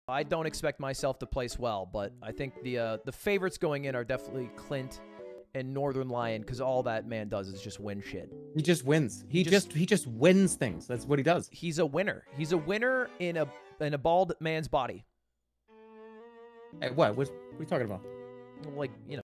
I don't expect myself to place well, but I think the favorites going in are definitely Clint and Northern Lion, because all that man does is just win shit. He just wins. He just wins things. That's what he does. He's a winner. He's a winner in a bald man's body. Hey, what are you talking about? Like, you know.